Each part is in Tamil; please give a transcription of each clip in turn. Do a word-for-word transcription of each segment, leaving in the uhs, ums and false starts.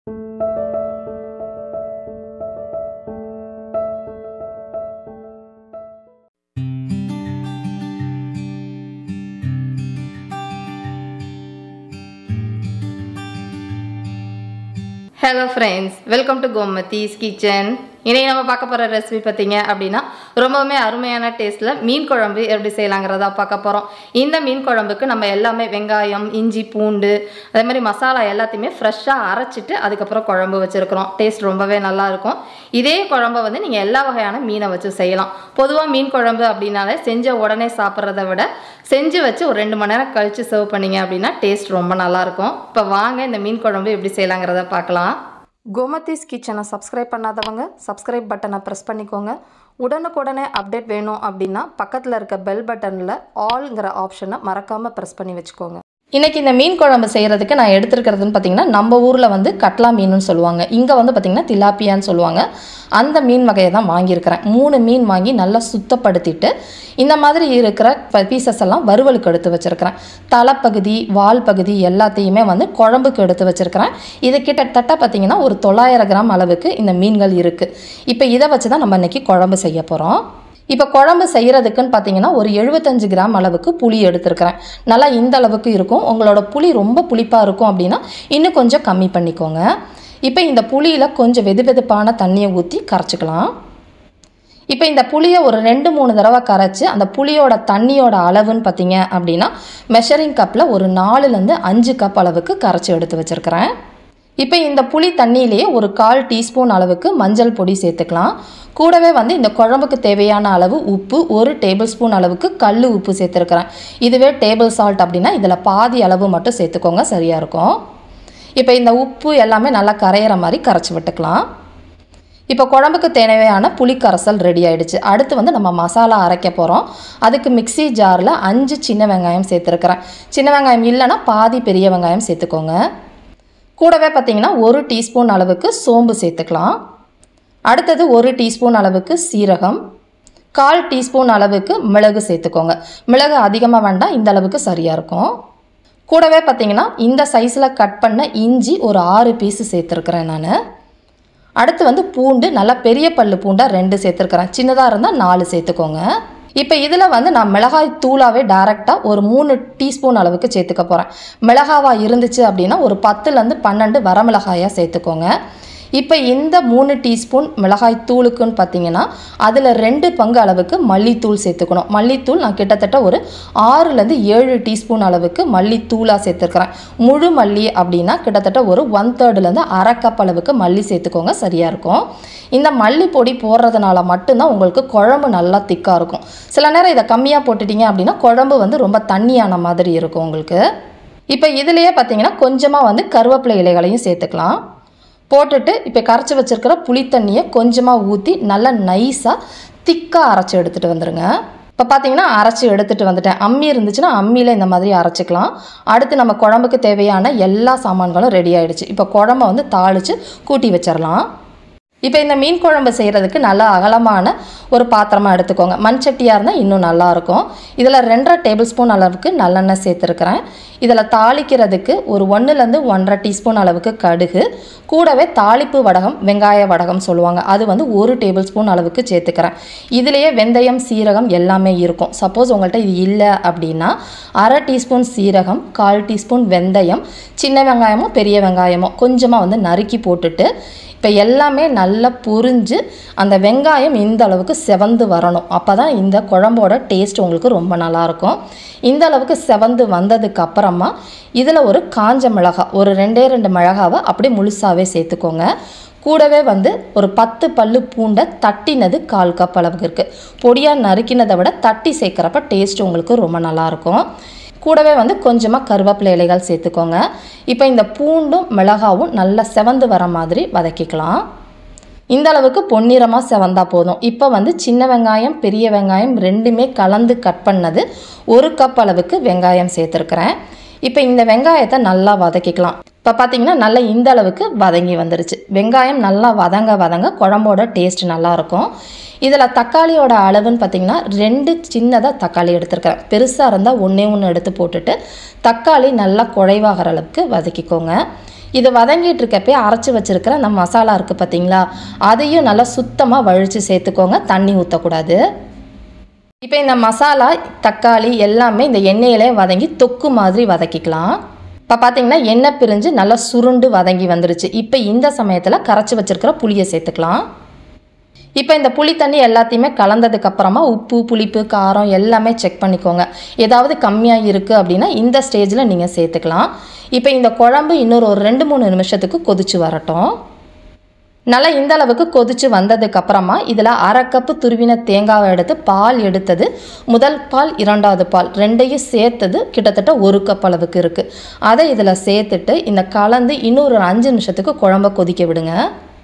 Hello friends, welcome to Gomati's Kitchen. இன்னைக்கு நம்ம பார்க்க போற ரெசிபி பாத்தீங்க அப்படினா ரொம்பவே அருமையான டேஸ்ட்ல மீன் குழம்பு எப்படி செய்யலாம்ங்கறத பார்க்க போறோம். இந்த மீன் குழம்புக்கு நம்ம எல்லாமே வெங்காயம், இஞ்சி, பூண்டு, அதே மாதிரி மசாலா எல்லாத்தையுமே ஃப்ரெஷ்ஷா அரைச்சிட்டு அதுக்கு அப்புறம் குழம்பு வச்சிருக்கோம். டேஸ்ட் ரொம்பவே நல்லா இருக்கும். இதே குழம்பை வந்து நீங்க எல்லா வகையான மீனை வச்சு செய்யலாம். பொதுவா மீன் குழம்பு அப்படினாலே செஞ்ச உடனே சாப்பிடுறதை விட செஞ்சு வச்சு ஒரு ரெண்டு மணி நேரம் கழிச்சு சர்வ் பண்ணீங்க அப்படினா டேஸ்ட் ரொம்ப நல்லா இருக்கும். இப்போ வாங்க இந்த மீன் குழம்பு எப்படி செய்யலாம்ங்கறத பார்க்கலாம். கோமதிஸ் கிச்சனை சப்ஸ்கிரைப் பண்ணாதவங்க சப்ஸ்கிரைப் பட்டனை ப்ரெஸ் பண்ணிக்கோங்க. உடனுக்குடனே அப்டேட் வேணும் அப்படின்னா பக்கத்தில் இருக்க பெல் பட்டனில் ஆல்ங்கிற ஆப்ஷனை மறக்காமல் ப்ரெஸ் பண்ணி வச்சுக்கோங்க. இன்றைக்கி இந்த மீன் குழம்பு செய்கிறதுக்கு நான் எடுத்துருக்கிறதுன்னு பார்த்திங்கன்னா நம்ம ஊரில் வந்து கட்லா மீனுன்னு சொல்லுவாங்க. இங்கே வந்து பார்த்திங்கன்னா திலாப்பியான்னு சொல்லுவாங்க. அந்த மீன் வகையை தான் வாங்கியிருக்கிறேன். மூணு மீன் வாங்கி நல்லா சுத்தப்படுத்திட்டு இந்த மாதிரி இருக்கிற பீசஸ் எல்லாம் வறுவலுக்கு எடுத்து வச்சுருக்கிறேன். தலைப்பகுதி, வால் பகுதி எல்லாத்தையுமே வந்து குழம்புக்கு எடுத்து வச்சுருக்கிறேன். இது கிட்டத்தட்ட பார்த்திங்கன்னா ஒரு தொள்ளாயிரம் கிராம் அளவுக்கு இந்த மீன்கள் இருக்குது. இப்போ இதை வச்சு தான் நம்ம இன்றைக்கி குழம்பு செய்ய போகிறோம். இப்போ குழம்பு செய்கிறதுக்குன்னு பார்த்தீங்கன்னா ஒரு எழுபத்தஞ்சு கிராம் அளவுக்கு புளி எடுத்துருக்கிறேன். நல்லா இந்த அளவுக்கு இருக்கும். உங்களோட புளி ரொம்ப புளிப்பாக இருக்கும் அப்படின்னா இன்னும் கொஞ்சம் கம்மி பண்ணிக்கோங்க. இப்போ இந்த புளியில் கொஞ்சம் வெது வெதுப்பான தண்ணியை ஊற்றி கரைச்சிக்கலாம். இப்போ இந்த புளியை ஒரு ரெண்டு மூணு தடவை கரைச்சி அந்த புளியோட தண்ணியோட அளவுன்னு பார்த்தீங்க அப்படின்னா மெஷரிங் கப்பில் ஒரு நாலுலேருந்து அஞ்சு கப் அளவுக்கு கரைச்சி எடுத்து வச்சுருக்கிறேன். இப்போ இந்த புளி தண்ணியிலேயே ஒரு கால் டீஸ்பூன் அளவுக்கு மஞ்சள் பொடி சேர்த்துக்கலாம். கூடவே வந்து இந்த குழம்புக்கு தேவையான அளவு உப்பு, ஒரு டேபிள் ஸ்பூன் அளவுக்கு கல் உப்பு சேர்த்துருக்கிறேன். இதுவே டேபிள் சால்ட் அப்படின்னா இதில் பாதி அளவு மட்டும் சேர்த்துக்கோங்க, சரியாக இருக்கும். இப்போ இந்த உப்பு எல்லாமே நல்லா கரையிற மாதிரி கரைச்சி விட்டுக்கலாம். இப்போ குழம்புக்கு தேவையான புளி கரைசல் ரெடி ஆகிடுச்சு. அடுத்து வந்து நம்ம மசாலா அரைக்க போகிறோம். அதுக்கு மிக்சி ஜாரில் அஞ்சு சின்ன வெங்காயம் சேர்த்துருக்கிறேன். சின்ன வெங்காயம் இல்லைன்னா பாதி பெரிய வெங்காயம் சேர்த்துக்கோங்க. கூடவே பார்த்திங்கன்னா ஒரு டீஸ்பூன் அளவுக்கு சோம்பு சேர்த்துக்கலாம். அடுத்தது ஒரு டீஸ்பூன் அளவுக்கு சீரகம், கால் டீஸ்பூன் அளவுக்கு மிளகு சேர்த்துக்கோங்க. மிளகு அதிகமாக வேண்டாம், இந்த அளவுக்கு சரியாக இருக்கும். கூடவே பார்த்திங்கன்னா இந்த சைஸில் கட் பண்ண இஞ்சி ஒரு ஆறு பீஸு சேர்த்துருக்குறேன் நான். அடுத்து வந்து பூண்டு, நல்லா பெரிய பல்லு பூண்டாக ரெண்டு சேர்த்துருக்குறேன். சின்னதாக இருந்தால் நாலு சேர்த்துக்கோங்க. இப்போ இதில் வந்து நான் மிளகாய் தூளாகவே டைரெக்டாக ஒரு மூணு டீஸ்பூன் அளவுக்கு சேர்த்துக்க போகிறேன். மிளகாவாக இருந்துச்சு அப்படின்னா ஒரு பத்துலேருந்து பன்னெண்டு வரமிளகாயாக சேர்த்துக்கோங்க. இப்போ இந்த மூணு டீஸ்பூன் மிளகாய் தூளுக்குன்னு பார்த்தீங்கன்னா அதில் ரெண்டு பங்கு அளவுக்கு மல்லித்தூள் சேர்த்துக்கணும். மல்லித்தூள் நான் கிட்டத்தட்ட ஒரு ஆறுலேருந்து ஏழு டீஸ்பூன் அளவுக்கு மல்லித்தூளாக சேர்த்துருக்குறேன். முழு மல்லி அப்படின்னா கிட்டத்தட்ட ஒரு ஒன் தேர்டுலேருந்து அரை கப் அளவுக்கு மல்லி சேர்த்துக்கோங்க, சரியாக இருக்கும். இந்த மல்லி பொடி போடுறதுனால மட்டும்தான் உங்களுக்கு குழம்பு நல்லா திக்காக இருக்கும். சில நேரம் இதை கம்மியாக போட்டுட்டீங்க அப்படின்னா குழம்பு வந்து ரொம்ப தண்ணியான மாதிரி இருக்கும் உங்களுக்கு. இப்போ இதுலேயே பார்த்தீங்கன்னா கொஞ்சமாக வந்து கருவேப்பிலை இலைகளையும் சேர்த்துக்கலாம். போட்டுட்டு இப்போ கரைச்சி வச்சுருக்கிற புளி தண்ணியை கொஞ்சமாக ஊற்றி நல்லா நைஸாக திக்காக அரைச்சி எடுத்துகிட்டு வந்துடுங்க. இப்போ பார்த்தீங்கன்னா அரைச்சி எடுத்துகிட்டு வந்துட்டேன். அம்மி இருந்துச்சுன்னா அம்மியில் இந்த மாதிரி அரைச்சிக்கலாம். அடுத்து நம்ம குழம்புக்கு தேவையான எல்லா சாமான்களும் ரெடி ஆகிடுச்சு. இப்போ குழம்பை வந்து தாளித்து கூட்டி வச்சிடலாம். இப்போ இந்த மீன் குழம்பு செய்கிறதுக்கு நல்லா அகலமான ஒரு பாத்திரமாக எடுத்துக்கோங்க. மண் சட்டியாக இருந்தால் இன்னும் நல்லாயிருக்கும். இதில் ரெண்டரை டேபிள் ஸ்பூன் அளவுக்கு நல்லெண்ணெய் சேர்த்துருக்கிறேன். இதில் தாளிக்கிறதுக்கு ஒரு ஒன்றுலேருந்து ஒன்றரை டீஸ்பூன் அளவுக்கு கடுகு, கூடவே தாளிப்பு வடகம், வெங்காய வடகம் சொல்லுவாங்க, அது வந்து ஒரு டேபிள் ஸ்பூன் அளவுக்கு சேர்த்துக்கிறேன். இதிலேயே வெந்தயம், சீரகம் எல்லாமே இருக்கும். சப்போஸ் உங்கள்கிட்ட இது இல்லை அப்படின்னா அரை டீஸ்பூன் சீரகம், கால் டீஸ்பூன் வெந்தயம், சின்ன வெங்காயமோ பெரிய வெங்காயமோ கொஞ்சமாக வந்து நறுக்கி போட்டுட்டு இப்போ எல்லாமே நல்லா பொரிஞ்சு அந்த வெங்காயம் இந்த அளவுக்கு செவந்து வரணும். அப்போ தான் இந்த குழம்போட டேஸ்ட் உங்களுக்கு ரொம்ப நல்லாயிருக்கும். இந்த அளவுக்கு செவந்து வந்ததுக்கு அப்புறமா இதில் ஒரு காஞ்ச மிளகாய், ஒரு ரெண்டே ரெண்டு மிளகாவை அப்படியே முழுசாகவே சேர்த்துக்கோங்க. கூடவே வந்து ஒரு பத்து பல்லு பூண்டை தட்டினது கால் கப் அளவுக்கு இருக்குது. பொடியாக நறுக்கினதை விட தட்டி சேர்க்குறப்ப டேஸ்ட் உங்களுக்கு ரொம்ப நல்லாயிருக்கும். கூடவே வந்து கொஞ்சமாக கருவேப்பிலை இலைகள் சேர்த்துக்கோங்க. இப்போ இந்த பூண்டும் மிளகாவும் நல்லா செவந்து வர மாதிரி வதக்கிக்கலாம். இந்த அளவுக்கு பொன்னிறமாக செவந்தா போதும். இப்போ வந்து சின்ன வெங்காயம், பெரிய வெங்காயம் ரெண்டுமே கலந்து கட் பண்ணது ஒரு கப் அளவுக்கு வெங்காயம் சேர்த்துருக்குறேன். இப்போ இந்த வெங்காயத்தை நல்லா வதக்கிக்கலாம். இப்போ பார்த்தீங்கன்னா நல்லா இந்த அளவுக்கு வதங்கி வந்துருச்சு. வெங்காயம் நல்லா வதங்க வதங்க குழம்போட டேஸ்ட் நல்லாயிருக்கும். இதில் தக்காளியோட அளவுன்னு பார்த்திங்கன்னா ரெண்டு சின்னதாக தக்காளி எடுத்துருக்கிறேன். பெருசாக இருந்தால் ஒன்றே ஒன்று எடுத்து போட்டுட்டு தக்காளி நல்லா குழைவாகிற அளவுக்கு வதக்கிக்கோங்க. இது வதங்கிட்டு இருக்கப்பே அரைச்சி வச்சுருக்கிற அந்த மசாலா இருக்குது பார்த்தீங்களா, அதையும் நல்லா சுத்தமாக வழித்து சேர்த்துக்கோங்க, தண்ணி ஊற்றக்கூடாது. இப்போ இந்த மசாலா தக்காளி எல்லாமே இந்த எண்ணெயிலே வதங்கி தொக்கு மாதிரி வதக்கிக்கலாம். இப்போ பார்த்தீங்கன்னா எண்ணெய் பிரிஞ்சு நல்லா சுருண்டு வதங்கி வந்துருச்சு. இப்போ இந்த சமயத்தில் கரைச்சி வச்சுருக்கிற புளியை சேர்த்துக்கலாம். இப்போ இந்த புளி தண்ணி எல்லாத்தையுமே கலந்ததுக்கப்புறமா உப்பு புளிப்பு காரம் எல்லாமே செக் பண்ணிக்கோங்க. ஏதாவது கம்மியாக இருக்குது அப்படின்னா இந்த ஸ்டேஜில் நீங்கள் சேர்த்துக்கலாம். இப்போ இந்த குழம்பு இன்னொரு ஒரு ரெண்டு மூணு நிமிஷத்துக்கு கொதிச்சு வரட்டும். நல்லா இந்த அளவுக்கு கொதிச்சு வந்ததுக்கப்புறமா இதில் அரை கப்பு துருவின தேங்காவை எடுத்து பால் எடுத்தது, முதல் பால் இரண்டாவது பால் ரெண்டையும் சேர்த்தது கிட்டத்தட்ட ஒரு கப் அளவுக்கு இருக்குது. அதை இதில் சேர்த்துட்டு இந்த கலந்து இன்னொரு அஞ்சு நிமிஷத்துக்கு குழம்ப கொதிக்க விடுங்க.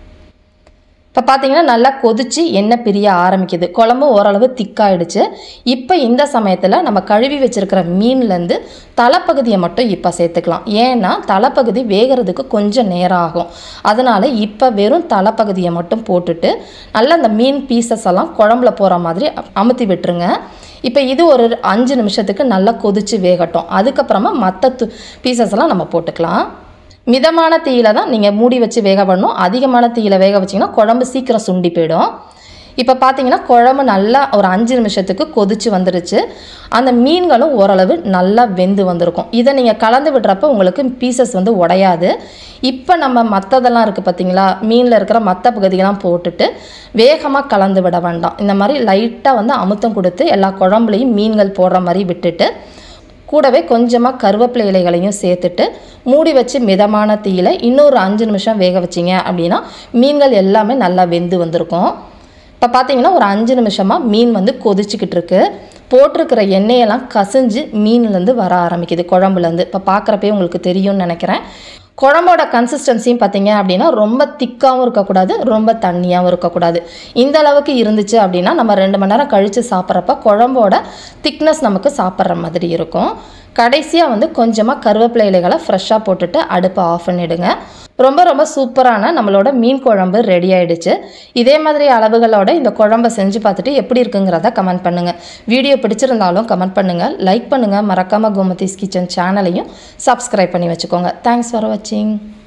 இப்போ பார்த்தீங்கன்னா நல்லா கொதிச்சு எண்ணெய் பிரிய ஆரம்பிக்குது, குழம்பு ஓரளவு திக்காயிடுச்சு. இப்போ இந்த சமயத்தில் நம்ம கழுவி வச்சுருக்கிற மீன்லேருந்து தலைப்பகுதியை மட்டும் இப்போ சேர்த்துக்கலாம். ஏன்னா தலைப்பகுதி வேகிறதுக்கு கொஞ்சம் நேரம் ஆகும். அதனால் இப்போ வெறும் தலைப்பகுதியை மட்டும் போட்டுட்டு நல்லா அந்த மீன் பீசஸ் எல்லாம் குழம்புல போகிற மாதிரி அமுத்தி விட்டுருங்க. இப்போ இது ஒரு அஞ்சு நிமிஷத்துக்கு நல்லா கொதிச்சு வேகட்டும். அதுக்கப்புறமா மற்ற து பீசஸ் எல்லாம் நம்ம போட்டுக்கலாம். மிதமான தீயில தான் நீங்கள் மூடி வச்சு வேக பண்ணணும். அதிகமான தீயில வேக வச்சிங்கன்னா குழம்பு சீக்கிரம் சுண்டி போயிடும். இப்போ பார்த்தீங்கன்னா குழம்பு நல்லா ஒரு அஞ்சு நிமிஷத்துக்கு கொதிச்சு வந்துருச்சு. அந்த மீன்களும் ஓரளவு நல்லா வெந்து வந்திருக்கும். இதை நீங்கள் கலந்து விடுறப்ப உங்களுக்கு பீசஸ் வந்து உடையாது. இப்போ நம்ம மற்றதெல்லாம் இருக்குது பார்த்தீங்களா, மீனில் இருக்கிற மற்ற பகுதியெல்லாம் போட்டுட்டு வேகமாக கலந்து விட வேண்டாம். இந்த மாதிரி லைட்டாக வந்து அமுத்தம் கொடுத்து எல்லா குழம்புலையும் மீன்கள் போடுற மாதிரி விட்டுட்டு கூடவே கொஞ்சமாக கருவேப்பிலை இலைகளையும் சேர்த்துட்டு மூடி வச்சு மிதமான தீயில இன்னொரு அஞ்சு நிமிஷம் வேக வச்சிங்க அப்படின்னா மீன்கள் எல்லாமே நல்லா வெந்து வந்திருக்கும். இப்போ பார்த்தீங்கன்னா ஒரு அஞ்சு நிமிஷமாக மீன் வந்து கொதிச்சுக்கிட்டு இருக்கு. போட்டிருக்கிற எண்ணெயெல்லாம் கசிஞ்சு மீன்லேருந்து வர ஆரம்பிக்குது குழம்புலேருந்து. இப்போ பார்க்குறப்பே உங்களுக்கு தெரியும்னு நினைக்கிறேன். குழம்போட கன்சிஸ்டன்சியும் பார்த்தீங்க அப்படின்னா ரொம்ப திக்காகவும் இருக்கக்கூடாது, ரொம்ப தண்ணியாகவும் இருக்கக்கூடாது. இந்த அளவுக்கு இருந்துச்சு அப்படின்னா நம்ம ரெண்டு மணி நேரம் கழித்து சாப்பிட்றப்ப குழம்போட திக்னஸ் நமக்கு சாப்பிட்ற மாதிரி இருக்கும். கடைசியாக வந்து கொஞ்சமாக கருவேப்பிலை இலைகளை ஃப்ரெஷ்ஷாக போட்டுட்டு அடுப்பை ஆஃப் பண்ணிவிடுங்க. ரொம்ப ரொம்ப சூப்பரான நம்மளோட மீன் குழம்பு ரெடி ஆகிடுச்சு. இதே மாதிரி அளவுகளோட இந்த குழம்பை செஞ்சு பார்த்துட்டு எப்படி இருக்குங்கிறத கமெண்ட் பண்ணுங்கள். வீடியோ பிடிச்சிருந்தாலும் கமெண்ட் பண்ணுங்கள், லைக் பண்ணுங்கள். மறக்காமல் கோமதிஸ் கிச்சன் சேனலையும் சப்ஸ்கிரைப் பண்ணி வச்சுக்கோங்க. தேங்க்ஸ் ஃபார் வாட்சிங்.